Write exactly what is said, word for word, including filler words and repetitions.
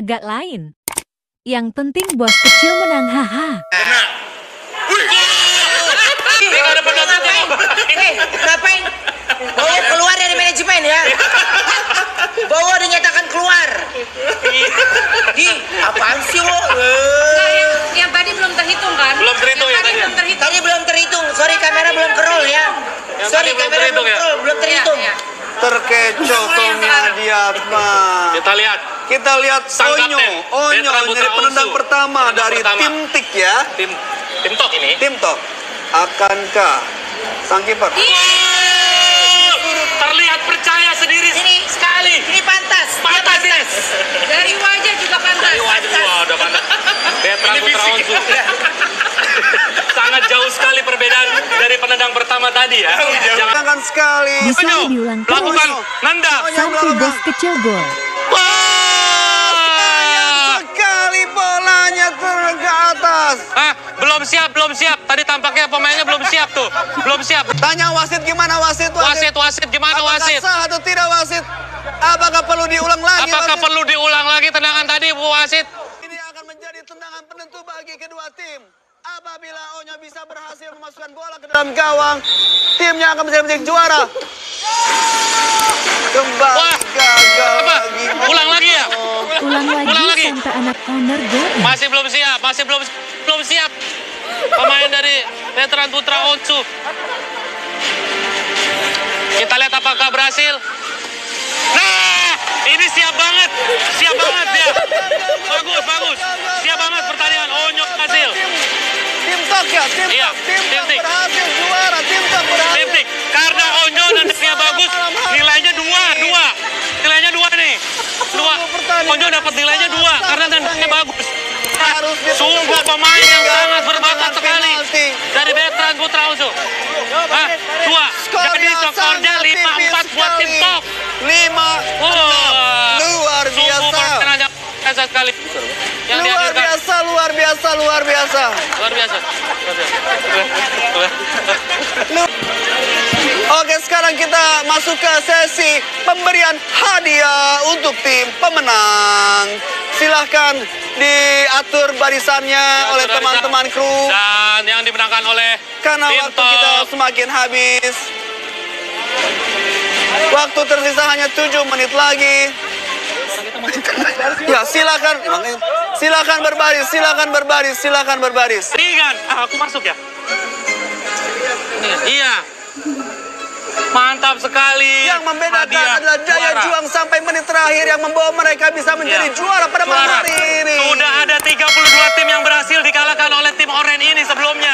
agak lain. Yang penting bos kecil menang, haha. Eh, ngapain? Bowo keluar dari manajemen ya. Bowo dinyatakan keluar. Di, apaan sih lo? Nah, yang, yang tadi belum terhitung kan? Belum terhitung yang ya tadi tadi? belum terhitung. Tadi belum terhitung. Sorry kamera belum kerol ya. Yang Sorry tadi belum kamera belum terhitung ya? kerol, belum terhitung. Iya, iya. Terkecoh tongnya dia mah. Kita lihat Kita lihat Sang Onyo, kapten, Onyo Veteran Putra dari penendang Onsu. pertama Penendang dari pertama. tim Tik ya. tim tim Tok ini. Tim Tok. Akankah sang kiper? Terlihat percaya sendiri Ini sekali. Ini pantas. Dia Pantas ini. Dari wajah juga pantas. Dari wajah wah, udah pantas. Veteran Putra Onsu. Sangat jauh sekali perbedaan dari penendang pertama tadi ya. Jangan Jangan sekali. Bisa Onyo, diulang terus. lakukan nanda. Sampai bos kecil gol. Sayang sekali bolanya turun ke atas. Ah, belum siap, belum siap. Tadi tampaknya pemainnya belum siap tuh. Belum siap. Tanya wasit gimana wasit? Wasit, wasit gimana Apakah wasit? sah atau tidak wasit? Apakah perlu diulang lagi? Apakah wasit? perlu diulang lagi tendangan tadi, Bu Wasit? Ini akan menjadi tendangan penentu bagi kedua tim. Apabila Onyo bisa berhasil memasukkan bola ke dalam gawang, timnya akan menjadi menjadi juara. Kembali Wah, gagal apa? lagi. Ulang lagi ya? Ulang lagi, Ulang lagi. sampai anak corner gol. Masih belum siap, masih belum belum siap. Pemain dari Veteran Putra Onsu. Kita lihat apakah berhasil. Nah, ini siap banget. Siap banget dia. Bagus, bagus. Siap banget pertandingan. Onyo hasil. Tim Tok ya, tim Iya, Tok, tim tim Tok Tik. berhasil juara, tim Tok berhasil. Tim Tik. Karena Onyo nendangnya bagus, nilainya dua, dua. Nilainya dua nih. Dua. Onyo dapat nilainya dua karena nendangnya bagus. Harus di- Sungguh pemain yang sangat berbakat sekali penalti. dari Veteran Putra Onsu. Hah, dua. Jadi Skornya skornya sangat lima tipis empat buat tim sekali. Tok. Lima, Wah, luar sungguh biasa. permainan yang biasa sekali. Yang Luar dihadirkan. biasa, luar biasa, luar biasa. Luar biasa. Luar biasa. Oke, sekarang kita masuk ke sesi pemberian hadiah untuk tim pemenang. Silahkan diatur barisannya oleh Diatur barisan. teman-teman kru. Dan yang dimenangkan oleh Karena tim waktu kita Tok. semakin habis. Waktu tersisa hanya tujuh menit lagi. Ya, silakan. Silakan berbaris, silakan berbaris, silakan berbaris. Ringan. Ah, aku masuk ya? Ini, iya. Mantap sekali. Yang membedakan Hadiah adalah daya juara. juang sampai menit terakhir yang membawa mereka bisa menjadi Iya. juara pada malam Juara. hari ini. Sudah ada tiga puluh dua tim yang berhasil dikalahkan oleh tim Oren ini sebelumnya.